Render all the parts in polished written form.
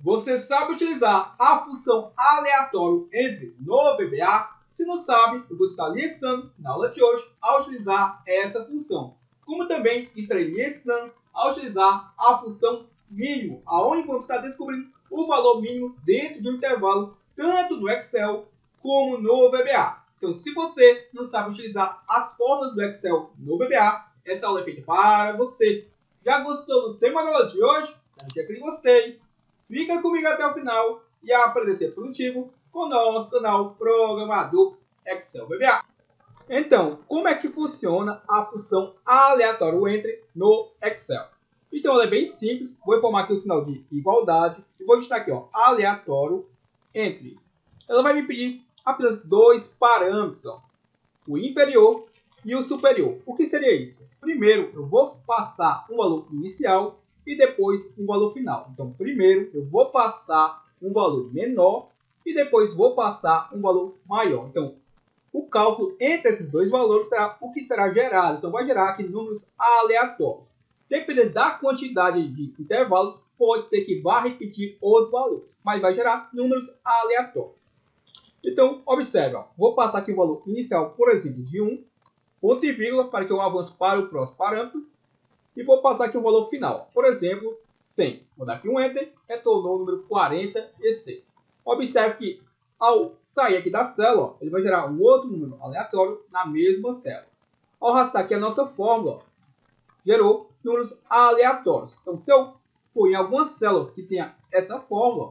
Você sabe utilizar a função aleatório entre no VBA? Se não sabe, eu vou estar lhe ensinando na aula de hoje a utilizar essa função. Como também estarei lhe ensinando a utilizar a função mínimo, aonde vamos estar descobrindo o valor mínimo dentro de um intervalo, tanto no Excel como no VBA. Então, se você não sabe utilizar as fórmulas do Excel no VBA, essa aula é feita para você. Já gostou do tema da aula de hoje? Deixa aquele gostei. Fica comigo até o final e aprenda a ser produtivo com o nosso canal Programador Excel VBA. Então, como é que funciona a função aleatório entre no Excel? Então, ela é bem simples. Vou informar aqui o sinal de igualdade e vou digitar aqui, ó, aleatório entre. Ela vai me pedir apenas dois parâmetros, ó, o inferior e o superior. O que seria isso? Primeiro, eu vou passar um valor inicial e depois um valor final. Então, primeiro eu vou passar um valor menor e depois vou passar um valor maior. Então, o cálculo entre esses dois valores será o que será gerado. Então, vai gerar aqui números aleatórios. Dependendo da quantidade de intervalos, pode ser que vá repetir os valores, mas vai gerar números aleatórios. Então, observe, ó, vou passar aqui o valor inicial, por exemplo, de 1, ponto e vírgula, para que eu avance para o próximo parâmetro. E vou passar aqui o valor final, por exemplo, 100. Vou dar aqui um Enter, retornou o número 46. Observe que ao sair aqui da célula, ele vai gerar um outro número aleatório na mesma célula. Ao arrastar aqui a nossa fórmula, gerou números aleatórios. Então, se eu for em alguma célula que tenha essa fórmula,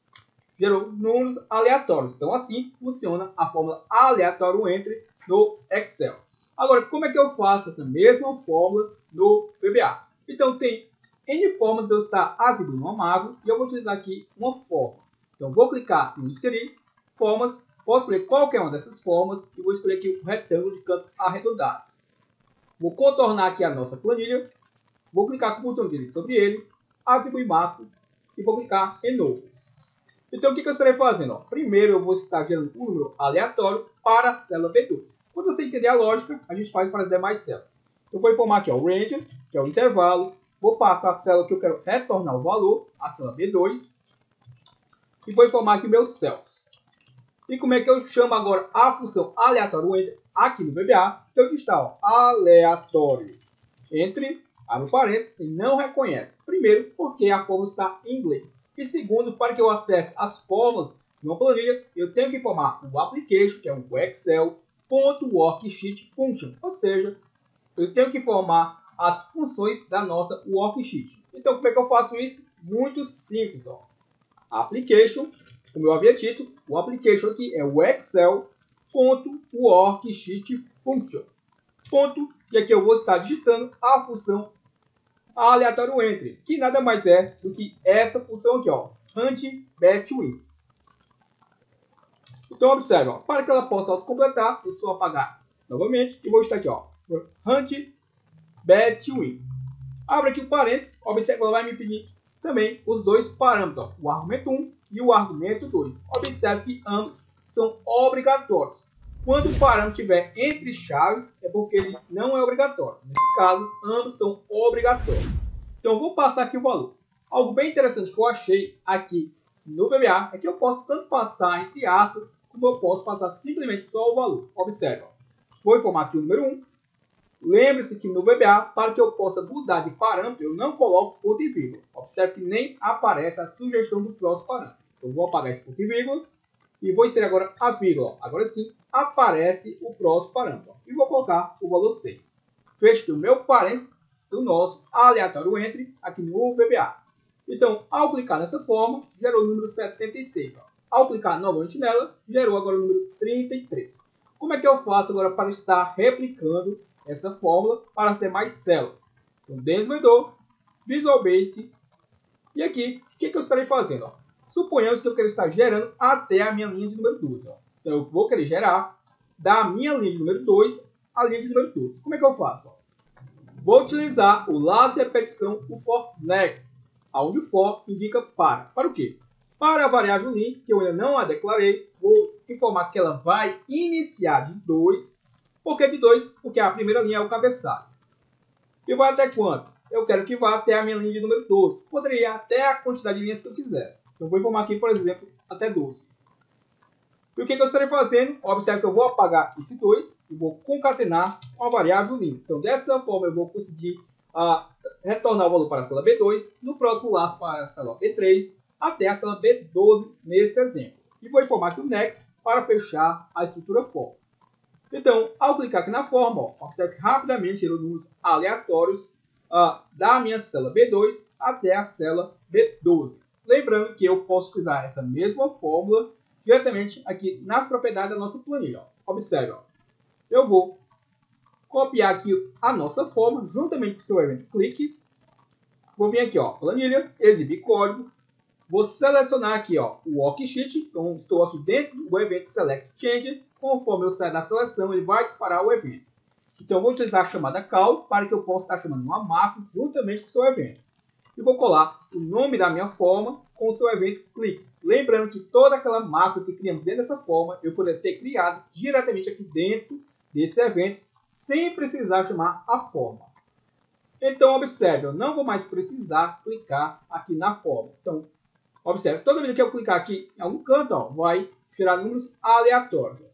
gerou números aleatórios. Então, assim funciona a fórmula aleatório entre no Excel. Agora, como é que eu faço essa mesma fórmula no VBA? Então, tem N formas de eu estar atribuindo uma mágoa e eu vou utilizar aqui uma forma. Então, vou clicar em inserir formas, posso escolher qualquer uma dessas formas e vou escolher aqui o retângulo de cantos arredondados. Vou contornar aqui a nossa planilha, vou clicar com o botão direito sobre ele, atribuir macro e vou clicar em novo. Então, o que eu estarei fazendo? Primeiro, eu vou estar gerando um número aleatório para a célula B2. Quando você entender a lógica, a gente faz para as demais células. Eu vou informar aqui ó, o range, que é o intervalo. Vou passar a célula que eu quero retornar o valor, a célula B2. E vou informar aqui meus cells. E como é que eu chamo agora a função aleatório entre aqui no VBA? Se eu digitar ó, aleatório entre, abre parênteses, ele não reconhece. Primeiro, porque a fórmula está em inglês. E segundo, para que eu acesse as fórmulas de uma planilha, eu tenho que informar o application, que é um Excel.worksheet function. Ou seja, eu tenho que informar as funções da nossa worksheet. Então, como é que eu faço isso? Muito simples. Ó. Application, como eu havia dito, o application aqui é o Excel.worksheet function. Ponto. E aqui eu vou estar digitando a função aleatório entre, que nada mais é do que essa função aqui, ó, hunt between. Então observe, ó, para que ela possa autocompletar, eu só apagar novamente e vou estar aqui, ó, hunt between. Abre aqui o parênteses, observe que ela vai me pedir também os dois parâmetros, ó, o argumento 1 e o argumento 2. Observe que ambos são obrigatórios. Quando o parâmetro estiver entre chaves, é porque ele não é obrigatório. Nesse caso, ambos são obrigatórios. Então, eu vou passar aqui o valor. Algo bem interessante que eu achei aqui no VBA é que eu posso tanto passar entre aspas, como eu posso passar simplesmente só o valor. Observe. Ó. Vou informar aqui o número 1. Lembre-se que no VBA, para que eu possa mudar de parâmetro, eu não coloco ponto e vírgula. Observe que nem aparece a sugestão do próximo parâmetro. Eu vou apagar esse ponto e vírgula. E vou inserir agora a vírgula. Agora sim, aparece o próximo parâmetro. E vou colocar o valor 100. Fecho aqui o meu parênteses do nosso aleatório entre aqui no VBA. Então, ao clicar nessa forma, gerou o número 76. Ó. Ao clicar novamente nela, gerou agora o número 33. Como é que eu faço agora para estar replicando essa fórmula para as demais células? Então, desenvolvedor, Visual Basic. E aqui, o que eu estarei fazendo? Ó? Suponhamos que eu quero estar gerando até a minha linha de número 2. Ó. Então, eu vou querer gerar da minha linha de número 2 à linha de número 2. Como é que eu faço? Ó? Vou utilizar o laço de repetição, o for next, onde o for indica para. Para o quê? Para a variável lim, que eu ainda não a declarei, vou informar que ela vai iniciar de 2. Por que de 2? Porque a primeira linha é o cabeçalho. E vai até quanto? Eu quero que vá até a minha linha de número 12. Poderia ir até a quantidade de linhas que eu quisesse. Então, eu vou informar aqui, por exemplo, até 12. E o que eu estarei fazendo? Observe que eu vou apagar esse 2 e vou concatenar com a variável lim. Então, dessa forma, eu vou conseguir retornar o valor para a célula B2, no próximo laço para a célula B3, até a célula B12 nesse exemplo. E vou informar aqui o next para fechar a estrutura for. Então, ao clicar aqui na forma, observe que rapidamente gerou números aleatórios da minha célula B2 até a célula B12. Lembrando que eu posso utilizar essa mesma fórmula diretamente aqui nas propriedades da nossa planilha. Observe, eu vou copiar aqui a nossa forma, juntamente com o seu evento clique. Vou vir aqui, planilha, exibir código. Vou selecionar aqui o worksheet. Então, estou aqui dentro do evento select change. Conforme eu sair da seleção, ele vai disparar o evento. Então, eu vou utilizar a chamada call para que eu possa estar chamando uma macro juntamente com o seu evento. E vou colar o nome da minha forma com o seu evento clique. Lembrando que toda aquela macro que criamos dentro dessa forma, eu poderia ter criado diretamente aqui dentro desse evento, sem precisar chamar a forma. Então, observe, eu não vou mais precisar clicar aqui na forma. Então, observe, toda vez que eu clicar aqui em algum canto, vai gerar números aleatórios.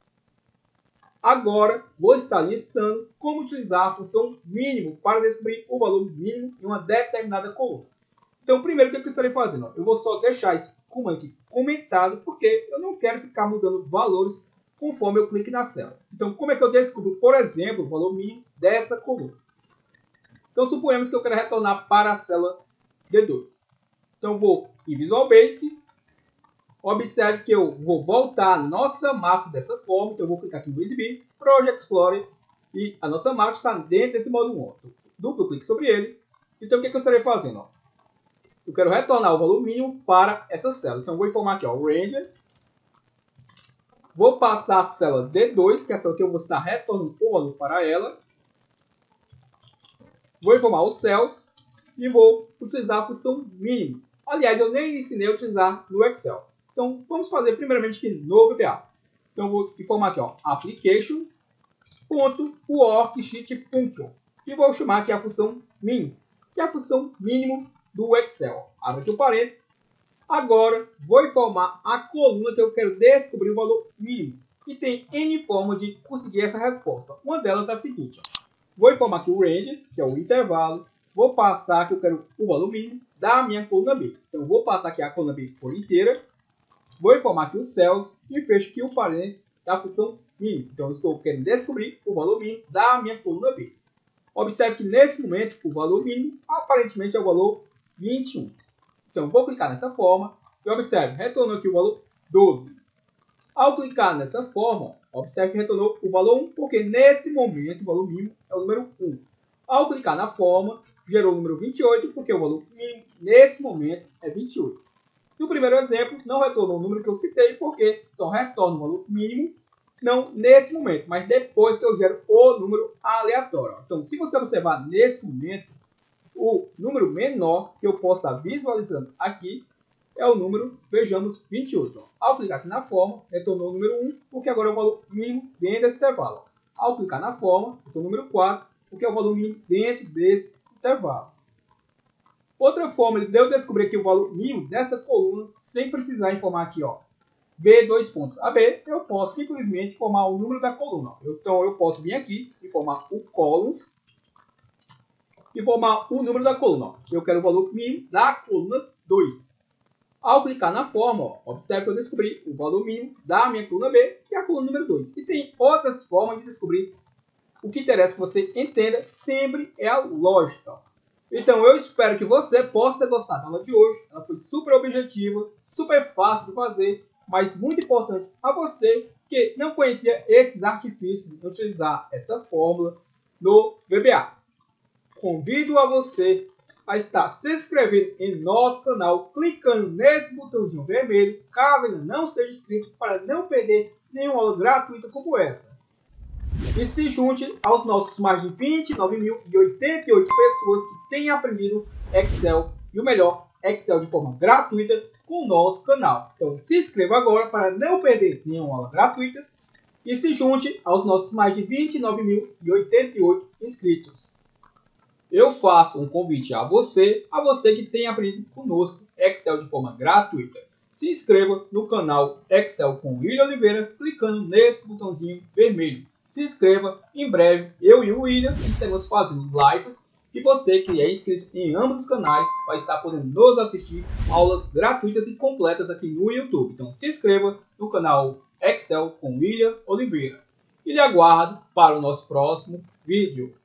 Agora, vou estar listando como utilizar a função mínimo para descobrir o valor mínimo em uma determinada coluna. Então, primeiro, o que eu estarei fazendo? Eu vou só deixar esse comando aqui comentado, porque eu não quero ficar mudando valores conforme eu clique na célula. Então, como é que eu descubro, por exemplo, o valor mínimo dessa coluna? Então, suponhamos que eu quero retornar para a célula D2. Então, vou em Visual Basic. Observe que eu vou voltar a nossa macro dessa forma. Então, eu vou clicar aqui no Exibir, Project Explorer, e a nossa macro está dentro desse módulo 1. Então, duplo clique sobre ele. Então, o que eu estarei fazendo? Eu quero retornar o valor mínimo para essa célula. Então, eu vou informar aqui, o Ranger. Vou passar a célula D2, que é a célula que eu vou estar retornando o valor para ela. Vou informar os cells e vou utilizar a função mínimo. Aliás, eu nem ensinei a utilizar no Excel. Então, vamos fazer primeiramente aqui no VBA. Então, eu vou informar aqui, application.worksheet.function. E vou chamar aqui a função min, que é a função mínimo do Excel. Abro aqui o parênteses. Agora, vou informar a coluna que eu quero descobrir o valor mínimo. E tem N formas de conseguir essa resposta. Uma delas é a seguinte. Vou informar aqui o range, que é o intervalo. Vou passar que eu quero o valor mínimo da minha coluna B. Então, vou passar aqui a coluna B por inteira. Vou informar aqui os cells e fecho aqui o parênteses da função mínimo. Então, eu estou querendo descobrir o valor mínimo da minha coluna B. Observe que nesse momento, o valor mínimo aparentemente é o valor 21. Então, vou clicar nessa forma e observe, retornou aqui o valor 12. Ao clicar nessa forma, observe que retornou o valor 1, porque nesse momento o valor mínimo é o número 1. Ao clicar na forma, gerou o número 28, porque o valor mínimo nesse momento é 28. No primeiro exemplo, não retornou o número que eu citei, porque só retorna o valor mínimo, não nesse momento, mas depois que eu gero o número aleatório. Então, se você observar nesse momento, o número menor que eu posso estar visualizando aqui é o número, vejamos, 28. Ao clicar aqui na forma, retornou o número 1, porque agora é o valor mínimo dentro desse intervalo. Ao clicar na forma, retornou o número 4, porque é o valor mínimo dentro desse intervalo. Outra forma de eu descobrir aqui o valor mínimo dessa coluna, sem precisar informar aqui, B, dois pontos, AB, eu posso simplesmente informar o número da coluna. Então, eu posso vir aqui, informar o columns, informar o número da coluna. Eu quero o valor mínimo da coluna 2. Ao clicar na forma, observe que eu descobri o valor mínimo da minha coluna B, que é a coluna número 2. E tem outras formas de descobrir. O que interessa que você entenda sempre é a lógica. Então, eu espero que você possa ter gostado da aula de hoje. Ela foi super objetiva, super fácil de fazer, mas muito importante a você que não conhecia esses artifícios de utilizar essa fórmula no VBA. Convido a você a estar se inscrevendo em nosso canal, clicando nesse botãozinho vermelho, caso ainda não seja inscrito, para não perder nenhuma aula gratuita como essa. E se junte aos nossos mais de 29.088 pessoas que têm aprendido Excel, e o melhor, Excel de forma gratuita, com o nosso canal. Então se inscreva agora para não perder nenhuma aula gratuita e se junte aos nossos mais de 29.088 inscritos. eu faço um convite a você que tem aprendido conosco Excel de forma gratuita. Se inscreva no canal Excel com William Oliveira, clicando nesse botãozinho vermelho. Se inscreva, em breve eu e o William estaremos fazendo lives e você que é inscrito em ambos os canais vai estar podendo nos assistir aulas gratuitas e completas aqui no YouTube. Então se inscreva no canal Excel com William Oliveira. E lhe aguardo para o nosso próximo vídeo.